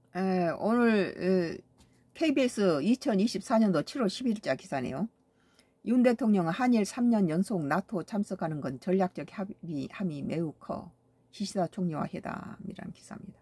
오늘 KBS 2024년도 7월 10일자 기사네요. 윤 대통령은 한일 3년 연속 나토 참석하는 건 전략적 함이 매우 커. 기시다 총리와 회담이라는 기사입니다.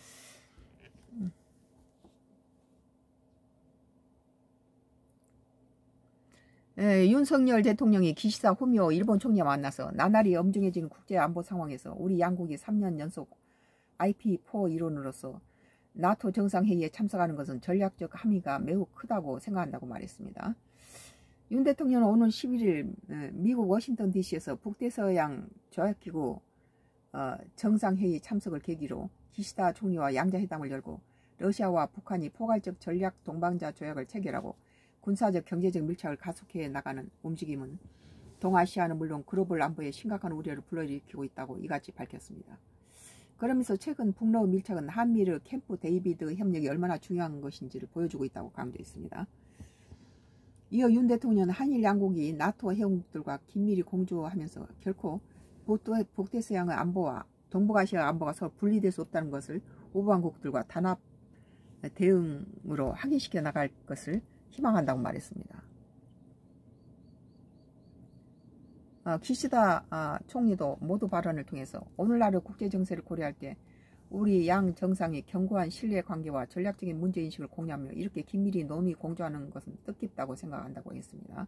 윤석열 대통령이 기시다 후미오 일본 총리와 만나서 나날이 엄중해지는 국제안보 상황에서 우리 양국이 3년 연속 IP4 일원으로서 나토 정상회의에 참석하는 것은 전략적 함의가 매우 크다고 생각한다고 말했습니다. 윤 대통령은 오늘 11일 미국 워싱턴 DC에서 북대서양 조약기구 정상회의 참석을 계기로 기시다 총리와 양자회담을 열고 러시아와 북한이 포괄적 전략 동반자 조약을 체결하고 군사적 경제적 밀착을 가속해 나가는 움직임은 동아시아는 물론 글로벌 안보에 심각한 우려를 불러일으키고 있다고 이같이 밝혔습니다. 그러면서 최근 북러 밀착은 한미르 캠프 데이비드 협력이 얼마나 중요한 것인지를 보여주고 있다고 강조했습니다. 이어 윤 대통령은 한일 양국이 나토 회원국들과 긴밀히 공조하면서 결코 북대서양의 안보와 동북아시아 안보가 서로 분리될 수 없다는 것을 오부왕국들과 단합 대응으로 확인시켜 나갈 것을 희망한다고 말했습니다. 기시다 총리도 모두 발언을 통해서 오늘날의 국제정세를 고려할 때 우리 양 정상이 견고한 신뢰관계와 전략적인 문제인식을 공유하며 이렇게 긴밀히 논의 공조하는 것은 뜻깊다고 생각한다고 했습니다.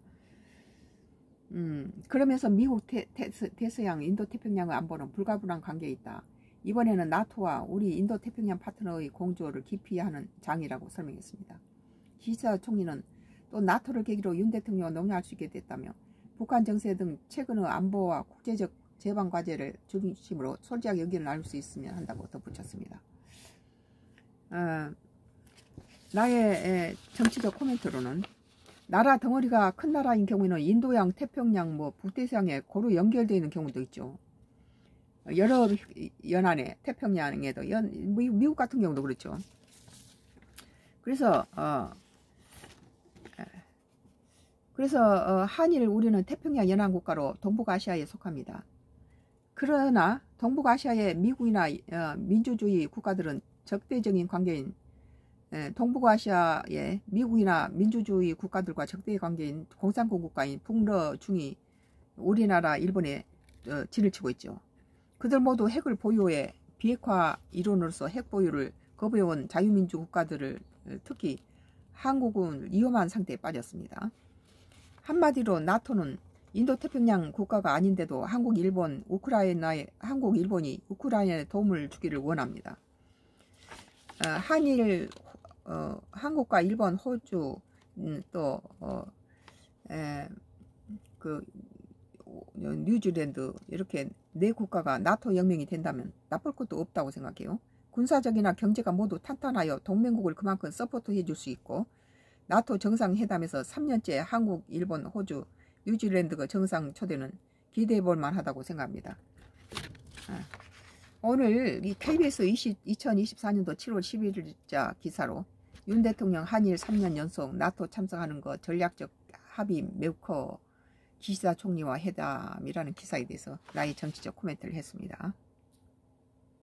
그러면서 미국 대서양 인도태평양의 안보는 불가분한 관계에 있다. 이번에는 나토와 우리 인도태평양 파트너의 공조를 깊이 하는 장이라고 설명했습니다. 기시다 총리는 또 나토를 계기로 윤 대통령과 논의할 수 있게 됐다며 북한 정세 등 최근의 안보와 국제적 제방 과제를 중심으로 솔직하게 의견을 나눌 수 있으면 한다고 덧붙였습니다. 나의 정치적 코멘트로는 나라 덩어리가 큰 나라인 경우에는 인도양, 태평양, 북대서양에 고루 연결되어 있는 경우도 있죠. 여러 연안에 태평양에도 미국 같은 경우도 그렇죠. 그래서 한일 우리는 태평양 연안 국가로 동북아시아에 속합니다. 그러나 동북아시아의 미국이나 민주주의 국가들은 적대적인 관계인 동북아시아의 미국이나 민주주의 국가들과 적대 관계인 공산국 국가인 북러 중이 우리나라 일본에 진을 치고 있죠. 그들 모두 핵을 보유해 비핵화 이론으로서 핵 보유를 거부해온 자유민주 국가들을 특히 한국은 위험한 상태에 빠졌습니다. 한마디로 나토는 인도태평양 국가가 아닌데도 한국, 일본이 우크라이나에 도움을 주기를 원합니다. 한국과 일본, 호주, 뉴질랜드 이렇게 네 국가가 나토 영명이 된다면 나쁠 것도 없다고 생각해요. 군사적이나 경제가 모두 탄탄하여 동맹국을 그만큼 서포트해 줄 수 있고 나토 정상회담에서 3년째 한국, 일본, 호주, 뉴질랜드가 정상 초대는 기대해 볼 만하다고 생각합니다. 오늘 이 KBS 2024년도 7월 11일자 기사로 윤 대통령 한일 3년 연속 나토 참석하는 것 전략적 합의 매우 커 기시다 총리와 회담이라는 기사에 대해서 나의 정치적 코멘트를 했습니다.